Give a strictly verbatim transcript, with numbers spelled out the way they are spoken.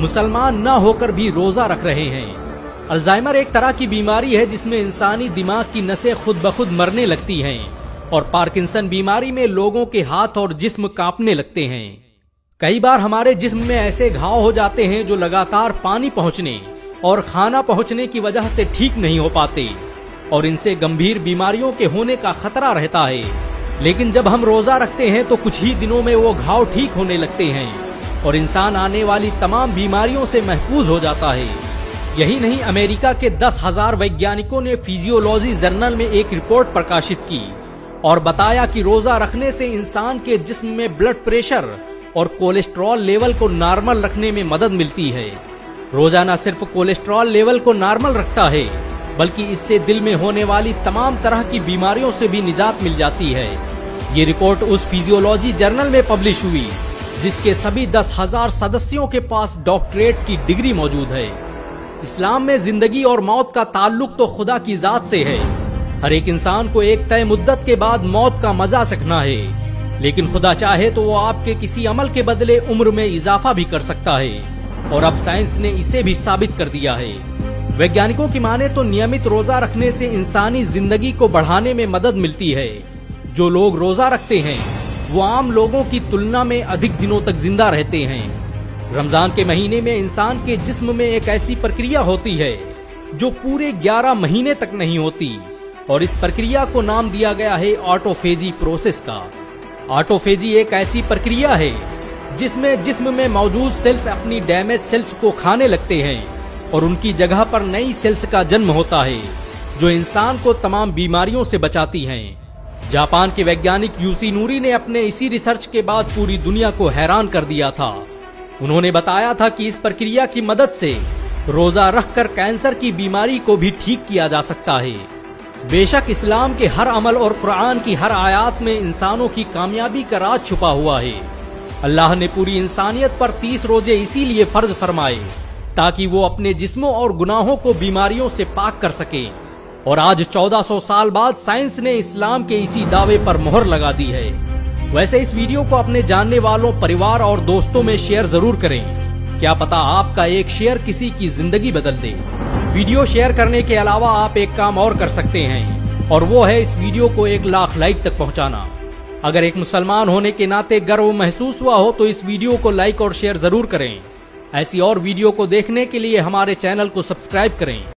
मुसलमान न होकर भी रोजा रख रहे हैं। अल्जाइमर एक तरह की बीमारी है जिसमें इंसानी दिमाग की नसें खुद ब खुद मरने लगती हैं और पार्किंसन बीमारी में लोगों के हाथ और जिस्म कांपने लगते हैं। कई बार हमारे जिस्म में ऐसे घाव हो जाते हैं जो लगातार पानी पहुंचने और खाना पहुंचने की वजह से ठीक नहीं हो पाते और इनसे गंभीर बीमारियों के होने का खतरा रहता है। लेकिन जब हम रोजा रखते हैं तो कुछ ही दिनों में वो घाव ठीक होने लगते हैं और इंसान आने वाली तमाम बीमारियों से महफूज हो जाता है। यही नहीं, अमेरिका के दस हजार वैज्ञानिकों ने फिजियोलॉजी जर्नल में एक रिपोर्ट प्रकाशित की और बताया कि रोजा रखने से इंसान के जिस्म में ब्लड प्रेशर और कोलेस्ट्रॉल लेवल को नॉर्मल रखने में मदद मिलती है। रोजा न सिर्फ कोलेस्ट्रॉल लेवल को नॉर्मल रखता है बल्कि इससे दिल में होने वाली तमाम तरह की बीमारियों से भी निजात मिल जाती है। ये रिपोर्ट उस फिजियोलॉजी जर्नल में पब्लिश हुई जिसके सभी दस हजार सदस्यों के पास डॉक्टरेट की डिग्री मौजूद है। इस्लाम में जिंदगी और मौत का ताल्लुक तो खुदा की जात से है। हर एक इंसान को एक तय मुद्दत के बाद मौत का मजा चखना है, लेकिन खुदा चाहे तो वो आपके किसी अमल के बदले उम्र में इजाफा भी कर सकता है और अब साइंस ने इसे भी साबित कर दिया है। वैज्ञानिकों की माने तो नियमित रोजा रखने से इंसानी जिंदगी को बढ़ाने में मदद मिलती है। जो लोग रोजा रखते हैं वो आम लोगों की तुलना में अधिक दिनों तक जिंदा रहते हैं। रमजान के महीने में इंसान के जिस्म में एक ऐसी प्रक्रिया होती है जो पूरे ग्यारह महीने तक नहीं होती और इस प्रक्रिया को नाम दिया गया है ऑटोफेजी प्रोसेस का। ऑटोफेजी एक ऐसी प्रक्रिया है जिसमें जिस्म में मौजूद सेल्स अपनी डैमेज सेल्स को खाने लगते हैं और उनकी जगह पर नई सेल्स का जन्म होता है जो इंसान को तमाम बीमारियों से बचाती हैं। जापान के वैज्ञानिक यूसी नूरी ने अपने इसी रिसर्च के बाद पूरी दुनिया को हैरान कर दिया था। उन्होंने बताया था कि इस प्रक्रिया की मदद से रोजा रखकर कैंसर की बीमारी को भी ठीक किया जा सकता है। बेशक इस्लाम के हर अमल और कुरान की हर आयत में इंसानों की कामयाबी का राज छुपा हुआ है। अल्लाह ने पूरी इंसानियत पर तीस रोजे इसीलिए फर्ज फरमाए ताकि वो अपने जिस्मों और गुनाहों को बीमारियों से पाक कर सके। और आज चौदह सौ साल बाद साइंस ने इस्लाम के इसी दावे पर मोहर लगा दी है। वैसे इस वीडियो को अपने जानने वालों, परिवार और दोस्तों में शेयर जरूर करें। क्या पता आपका एक शेयर किसी की जिंदगी बदल दे। वीडियो शेयर करने के अलावा आप एक काम और कर सकते हैं और वो है इस वीडियो को एक लाख लाइक तक पहुंचाना। अगर एक मुसलमान होने के नाते गर्व महसूस हुआ हो तो इस वीडियो को लाइक और शेयर जरूर करें। ऐसी और वीडियो को देखने के लिए हमारे चैनल को सब्सक्राइब करें।